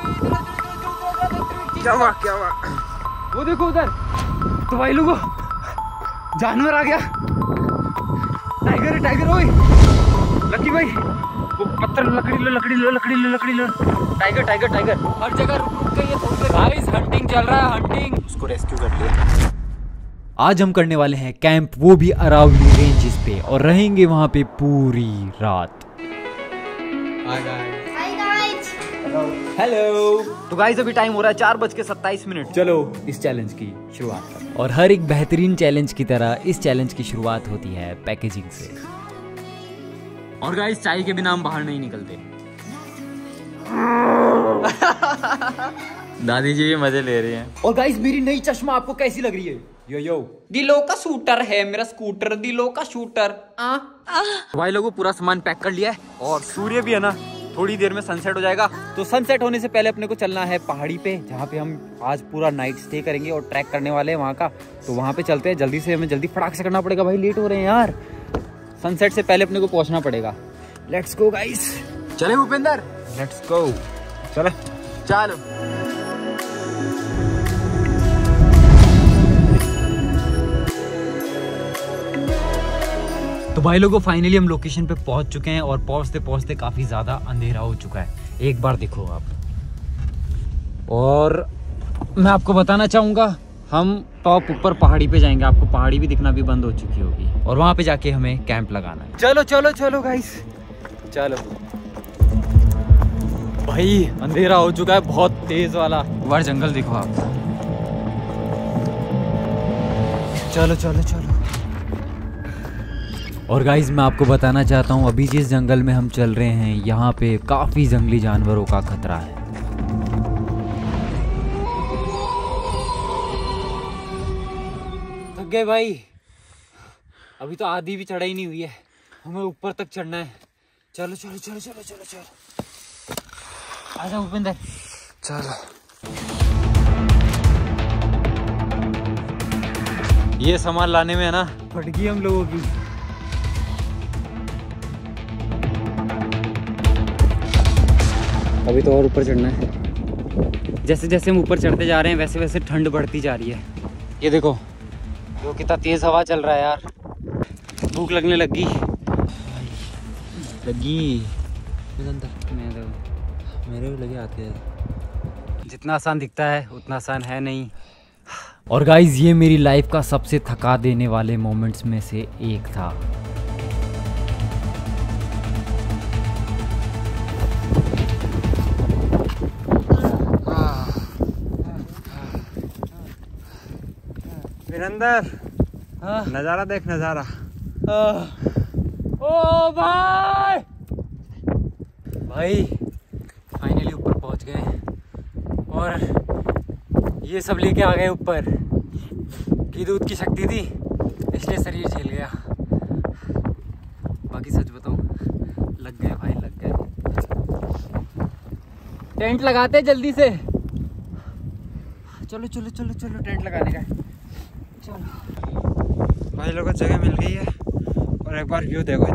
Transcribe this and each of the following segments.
क्या हुआ क्या हुआ? वो देखो उधर, तो भाई लोगों जानवर आ गया। टाइगर है, टाइगर। ओए लकी भाई, वो पत्थर, लकड़ी लो, लकड़ी लो, लकड़ी लो, लकड़ी लो। टाइगर टाइगर टाइगर हर जगह रुक गई है। थोड़ी देर गाइस, हंटिंग चल रहा है, हंटिंग। उसको रेस्क्यू कर लिया। आज हम करने वाले हैं कैंप, वो भी अरावली रेंजेस पे, और रहेंगे वहाँ पे पूरी रात। हेलो। तो गाइस अभी टाइम हो रहा है 4:27। चलो इस चैलेंज की शुरुआत करते हैं। और हर एक बेहतरीन चैलेंज की तरह इस चैलेंज की शुरुआत होती है पैकेजिंग से। और गाइस चाय के बिना हम बाहर नहीं निकलते। दादी जी भी मजे ले रही हैं। और गाइस मेरी नई चश्मा आपको कैसी लग रही है? यो यो, दिलों का शूटर है मेरा स्कूटर, दिलों का शूटर। भाई लोगों पूरा सामान पैक कर लिया है, और सूर्य भी है ना, थोड़ी देर में सनसेट हो जाएगा। तो सनसेट होने से पहले अपने को चलना है पहाड़ी पे, जहाँ पे हम आज पूरा नाइट स्टे करेंगे और ट्रैक करने वाले हैं वहाँ का। तो वहाँ पे चलते हैं जल्दी से, हमें जल्दी फटाक से करना पड़ेगा भाई, लेट हो रहे हैं यार। सनसेट से पहले अपने को पहुँचना पड़ेगा। Let's go guys. चले भूपेंद्र, लेट्स गो। चलो चलो। तो भाई लोगों फाइनली हम लोकेशन पे पहुंच चुके हैं, और पहुंचते पहुंचते काफी ज्यादा अंधेरा हो चुका है। एक बार देखो आप, और मैं आपको बताना चाहूंगा हम टॉप ऊपर पहाड़ी पे जाएंगे। आपको पहाड़ी भी दिखना भी बंद हो चुकी होगी, और वहां पे जाके हमें कैंप लगाना है। चलो चलो चलो गाइस, चलो। भाई अंधेरा हो चुका है बहुत तेज वाला, बाहर जंगल देखो आप। चलो चलो चलो। और गाइज मैं आपको बताना चाहता हूँ, अभी जिस जंगल में हम चल रहे हैं यहाँ पे काफ़ी जंगली जानवरों का खतरा है। थक गए भाई, अभी तो आधी भी चढ़ाई नहीं हुई है, हमें ऊपर तक चढ़ना है। चलो चलो चलो चलो चलो चलो, आजा भूपेंद्र। चलो, ये सामान लाने में है ना फट गई हम लोगों की। अभी तो और ऊपर चढ़ना है। जैसे जैसे हम ऊपर चढ़ते जा रहे हैं वैसे वैसे ठंड बढ़ती जा रही है। ये देखो वो कितना तेज हवा चल रहा है यार। भूख लगने लगी मेरे भी लगे आते। जितना आसान दिखता है उतना आसान है नहीं। और गाइज ये मेरी लाइफ का सबसे थका देने वाले मोमेंट्स में से एक था। वीरेंद्र नजारा देख, नजारा। ओ भाई, भाई फाइनली ऊपर पहुंच गए, और ये सब लेके आ गए ऊपर। की दूध की शक्ति थी इसलिए शरीर झेल गया, बाकी सच बताऊं लग गए भाई, लग गए। टेंट लगाते जल्दी से, चलो चलो चलो चलो, टेंट लगाने का। भाई लोगों को जगह मिल गई है, और एक बार व्यू देखो।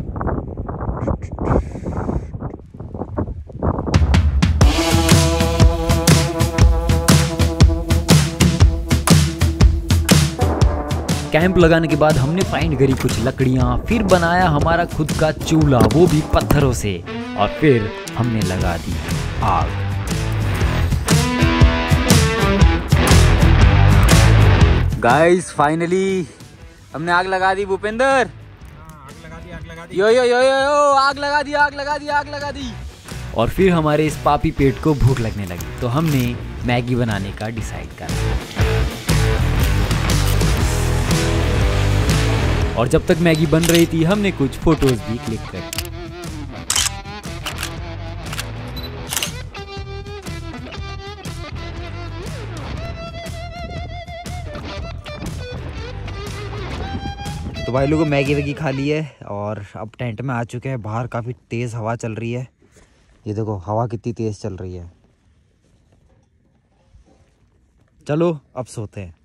कैंप लगाने के बाद हमने फाइंड करी कुछ लकड़ियां, फिर बनाया हमारा खुद का चूल्हा, वो भी पत्थरों से, और फिर हमने लगा दी आग। गाइस फाइनली हमने आग लगा दी भूपेंद्र। आग लगा दी, आग लगा दी। यो यो यो यो यो, आग लगा दी, आग लगा दी, आग लगा दी। और फिर हमारे इस पापी पेट को भूख लगने लगी, तो हमने मैगी बनाने का डिसाइड करा। और जब तक मैगी बन रही थी हमने कुछ फोटोज भी क्लिक कर। तो भाई लोगों मैगी वैगी खा ली है, और अब टेंट में आ चुके हैं। बाहर काफ़ी तेज़ हवा चल रही है, ये देखो हवा कितनी तेज़ चल रही है। चलो अब सोते हैं।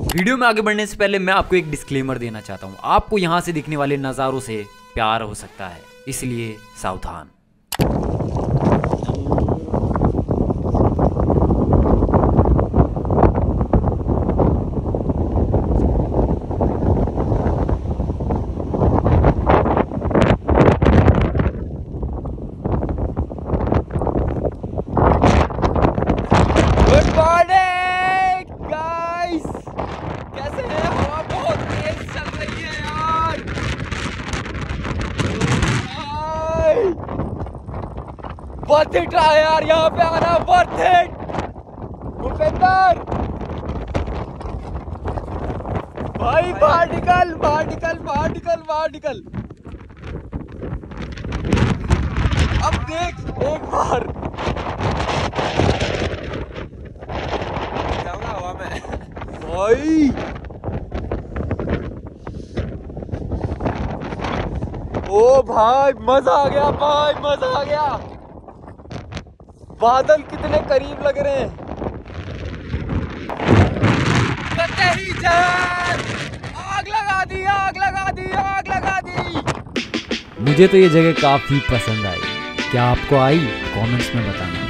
वीडियो में आगे बढ़ने से पहले मैं आपको एक डिस्क्लेमर देना चाहता हूँ। आपको यहाँ से दिखने वाले नज़ारों से प्यार हो सकता है, इसलिए सावधान। वर्थ इट रहा है यार, यहाँ पे आना वर्थ इट। भूपेंद्र भाई बाहर निकल, बाहर निकल, बाहर निकल, बाहर निकल। अब देख एक बार जाऊंगा हवा में भाई। ओ भाई मजा आ गया, भाई मजा आ गया। बादल कितने करीब लग रहे हैं। आग लगा दी, आग लगा दी, आग लगा दी। मुझे तो ये जगह काफी पसंद आई। क्या आपको आई? कमेंट्स में बताना।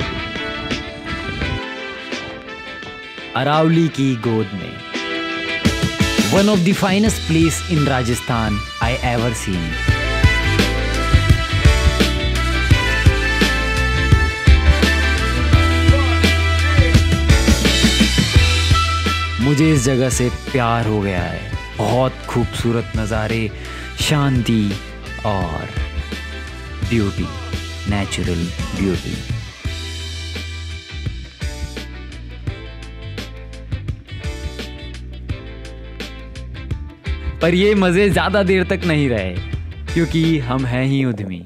अरावली की गोद में, one of the finest place in Rajasthan I ever seen. मुझे इस जगह से प्यार हो गया है। बहुत खूबसूरत नज़ारे, शांति और ब्यूटी, नेचुरल ब्यूटी। पर ये मज़े ज़्यादा देर तक नहीं रहे, क्योंकि हम हैं ही उद्यमी।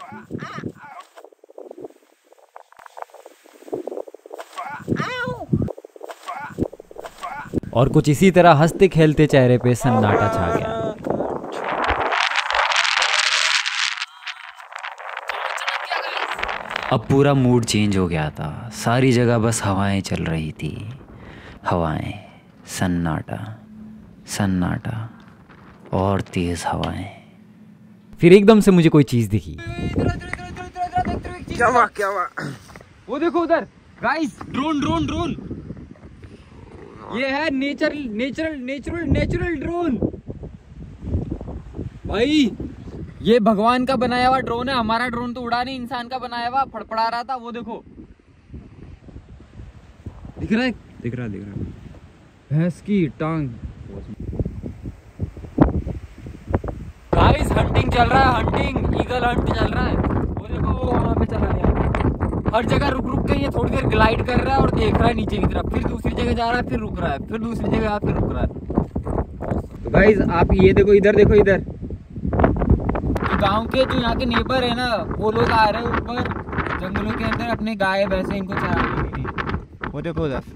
और कुछ इसी तरह हंसते खेलते चेहरे पे सन्नाटा छा गया। अब पूरा मूड चेंज हो गया था। सारी जगह बस हवाएं चल रही थी, हवाएं, सन्नाटा, सन्नाटा और तेज हवाएं। फिर एकदम से मुझे कोई चीज दिखी। क्या हुआ, क्या हुआ? वो देखो उधर गाइस, ड्रोन ड्रोन ड्रोन। ये है नेचुरल ड्रोन। भाई ये भगवान का बनाया हुआ ड्रोन है। हमारा ड्रोन तो उड़ा नहीं, इंसान का बनाया हुआ, फड़फड़ा रहा था। वो देखो, दिख रहा है, दिख रहा है भैंस की टांग। गाइस हंटिंग चल रहा है, हंटिंग, ईगल हंट चल रहा है। वो देखो वो वहां पे चला गया। हर जगह रुक रुक के ये थोड़ी देर ग्लाइड कर रहा है और देख रहा है नीचे की तरफ, फिर दूसरी जगह जा रहा है, फिर रुक रहा है, फिर दूसरी जगह फिर रुक रहा है। तो गाइस आप ये देखो, इधर देखो, इधर गांव के जो यहाँ के नेबर है ना, वो लोग आ रहे हैं ऊपर जंगलों के अंदर अपने गाय भैंसे इनको चराने के लिए। वो देखो उधर।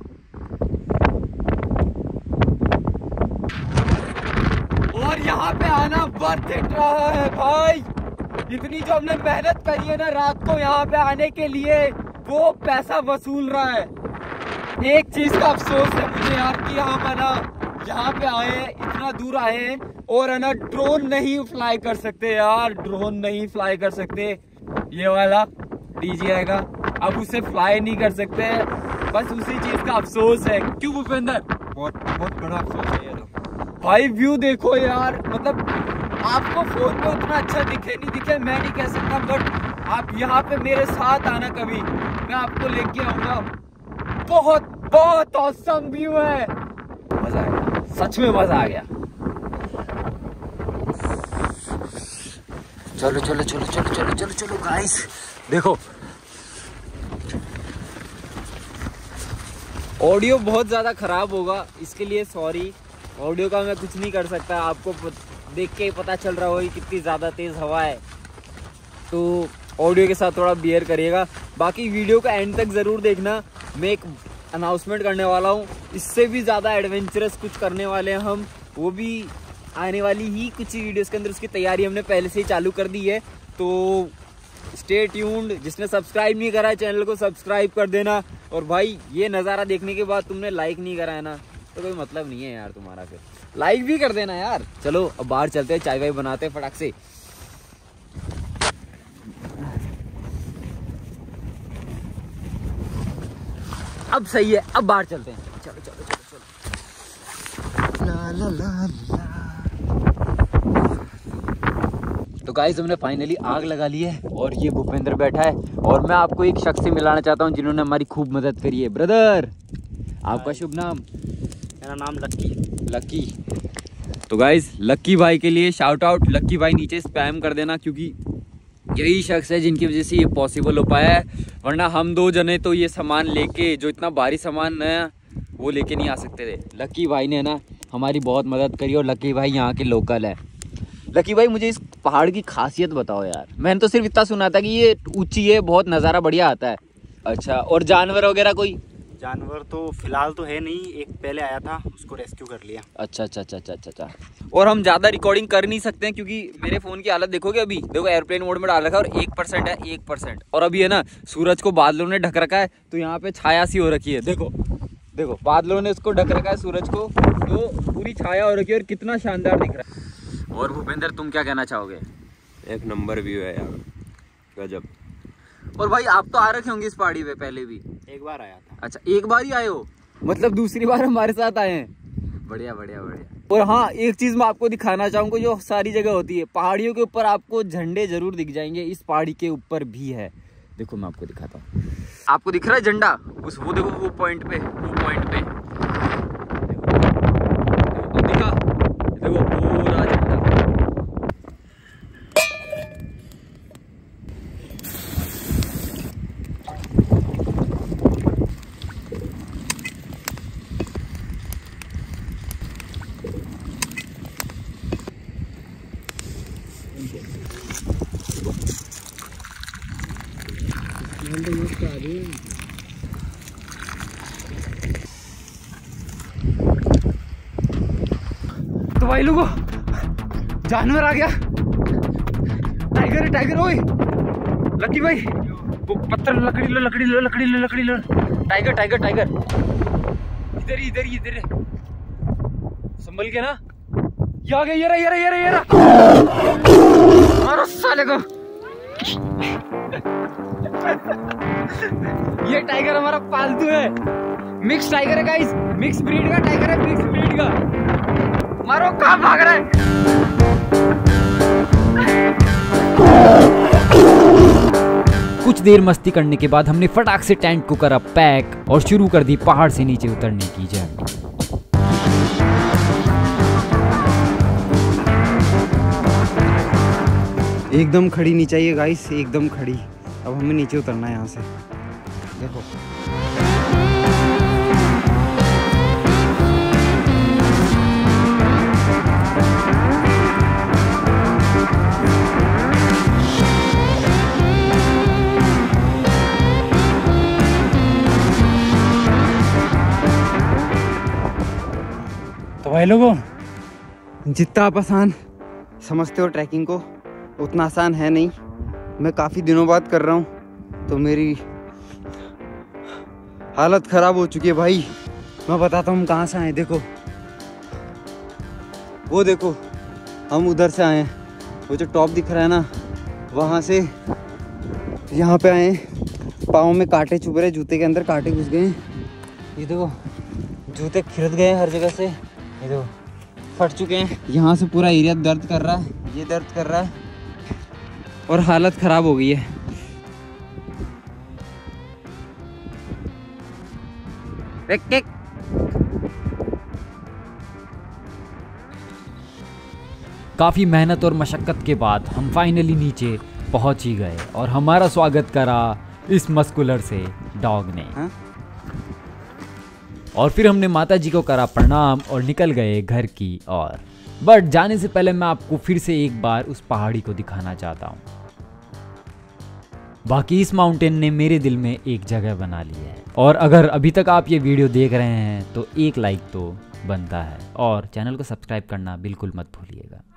और यहाँ पे आना वर्थ इट रहा है भाई। इतनी जो हमने मेहनत करी है ना रात को यहाँ पे आने के लिए, वो पैसा वसूल रहा है। एक चीज का अफसोस है मुझे यार कि यहाँ पे आए हैं, इतना दूर आए हैं और है ना ड्रोन नहीं फ्लाई कर सकते यार, ड्रोन नहीं फ्लाई कर सकते। ये वाला डीजे आएगा, अब उसे फ्लाई नहीं कर सकते, बस उसी चीज का अफसोस है। क्यों भूपेंद्र? बहुत बड़ा अफसोस है ये तो। भाई व्यू देखो यार, मतलब आपको फोन पे उतना अच्छा दिखे नहीं दिखे मैं नहीं कह सकता, बट आप यहाँ पे मेरे साथ आना कभी, मैं आपको लेके आऊंगा। बहुत बहुत ऑसम व्यू है, मजा आ गया, सच में मजा आ गया। चलो चलो चलो चलो चलो चलो चलो गाइस, देखो ऑडियो बहुत ज़्यादा ख़राब होगा, इसके लिए सॉरी। ऑडियो का मैं कुछ नहीं कर सकता, आपको देख के ही पता चल रहा होगा कितनी ज़्यादा तेज़ हवा है, तो ऑडियो के साथ थोड़ा बियर करिएगा। बाकी वीडियो का एंड तक ज़रूर देखना, मैं एक अनाउंसमेंट करने वाला हूँ, इससे भी ज़्यादा एडवेंचरस कुछ करने वाले हैं हम, वो भी आने वाली ही कुछ ही वीडियोस के अंदर, उसकी तैयारी हमने पहले से ही चालू कर दी है, तो स्टे ट्यून्ड। जिसने सब्सक्राइब नहीं करा है चैनल को सब्सक्राइब कर देना। और भाई ये नज़ारा देखने के बाद तुमने लाइक नहीं करा है ना, तो कोई मतलब नहीं है यार तुम्हारा। फिर लाइक भी कर देना यार। चलो अब बाहर चलते हैं, चाय वाय बनाते हैं फटाक से। अब सही है, अब बाहर चलते हैं। चलो चलो चलो चलो। ला ला ला ला। तो गाइस हमने फाइनली आग लगा ली है और ये भूपेंद्र बैठा है और मैं आपको एक शख्स से मिलाना चाहता हूँ जिन्होंने हमारी खूब मदद करी है। ब्रदर, आपका शुभ नाम? मेरा नाम लक्की। लक्की। तो गाइस लक्की भाई के लिए शाउट आउट। लक्की भाई नीचे स्पैम कर देना, क्योंकि यही शख्स है जिनकी वजह से ये पॉसिबल हो पाया है, वरना हम 2 जने तो ये सामान लेके, जो इतना भारी सामान है वो लेके नहीं आ सकते थे। लक्की भाई ने ना हमारी बहुत मदद करी और लक्की भाई यहाँ के लोकल है। लक्की भाई मुझे इस पहाड़ की खासियत बताओ यार। मैंने तो सिर्फ इतना सुना था कि ये ऊंची है, बहुत नज़ारा बढ़िया आता है। अच्छा, और जानवर वगैरह कोई? जानवर तो फिलहाल तो है नहीं, एक पहले आया था उसको रेस्क्यू कर लिया। अच्छा अच्छा अच्छा अच्छा अच्छा। और हम ज़्यादा रिकॉर्डिंग कर नहीं सकते हैं क्योंकि मेरे फ़ोन की हालत देखोगे, अभी देखो एयरप्लेन मोड में डाल रखा है और 1% है, 1%। और अभी है ना सूरज को बादलों ने ढक रखा है, तो यहाँ पे छाया सी हो रखी है। देखो देखो बादलों ने उसको ढक रखा है सूरज को, तो पूरी छाया हो रखी है और कितना शानदार दिख रहा है। और भूपेंद्र तुम क्या कहना चाहोगे? एक नंबर व्यू है यार, गजब। और भाई आप तो आ रखे होंगे इस पहाड़ी पे पहले भी? एक बार आया था। अच्छा, एक बार ही आए हो, मतलब दूसरी बार हमारे साथ आए हैं। बढ़िया बढ़िया बढ़िया। और हाँ, एक चीज मैं आपको दिखाना चाहूंगा जो सारी जगह होती है, पहाड़ियों के ऊपर आपको झंडे जरूर दिख जाएंगे। इस पहाड़ी के ऊपर भी है, देखो मैं आपको दिखाता हूँ। आपको दिख रहा है झंडा? उस वो देखो, वो पॉइंट पे, वो पॉइंट पे दिखा, देखो पूरा झंडा। तो भाई लोगों, जानवर आ गया। टाइगर है, टाइगर। ओए लक्की भाई, वो पत्थर, लकड़ी लो, लकड़ी लो, लकड़ी लो, लकड़ी लो। टाइगर टाइगर टाइगर, इधर ही इधर ही इधर है, संभल के ना। ये आ गया, ये रहा ये रहा ये रहा ये रहा। मारो साले को। ये टाइगर हमारा पालतू है, मिक्स टाइगर है गाइस, मिक्स ब्रीड का टाइगर है, मिक्स ब्रीड का। मारो, कहाँ भाग रहा है? कुछ देर मस्ती करने के बाद हमने फटाक से टेंट को करा पैक और शुरू कर दी पहाड़ से नीचे उतरने की जर्नी। एकदम खड़ी नहीं चाहिए गाइस, एकदम खड़ी। अब हमें नीचे उतरना है यहाँ से, देखो। तो भाई लोगों, जितना आप आसान समझते हो ट्रैकिंग को, उतना आसान है नहीं। मैं काफ़ी दिनों बाद कर रहा हूँ तो मेरी हालत ख़राब हो चुकी है भाई। मैं बताता हूँ हम कहाँ से आए। देखो, वो देखो, हम उधर से आए हैं, वो जो टॉप दिख रहा है ना, वहाँ से यहाँ पे आए हैं। पाँव में कांटे चुभ रहे, जूते के अंदर कांटे घुस गए। ये देखो, जूते खिरद गए हर जगह से, ये देखो फट चुके हैं। यहाँ से पूरा एरिया दर्द कर रहा है, ये दर्द कर रहा है और हालत ख़राब हो गई है। काफ़ी मेहनत और मशक्क़त के बाद हम फाइनली नीचे पहुंच ही गए और हमारा स्वागत करा इस मस्कुलर से डॉग ने। और फिर हमने माता जी को करा प्रणाम और निकल गए घर की ओर। बट जाने से पहले मैं आपको फिर से एक बार उस पहाड़ी को दिखाना चाहता हूँ। बाकी इस माउंटेन ने मेरे दिल में एक जगह बना ली है, और अगर अभी तक आप ये वीडियो देख रहे हैं तो एक लाइक तो बनता है और चैनल को सब्सक्राइब करना बिल्कुल मत भूलिएगा।